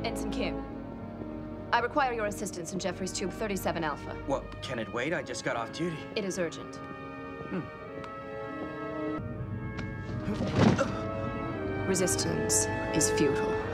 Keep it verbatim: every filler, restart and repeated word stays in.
Ensign Kim, I require your assistance in Jeffrey's Tube thirty-seven Alpha. Well, can it wait? I just got off duty. It is urgent. Hmm. Resistance is futile.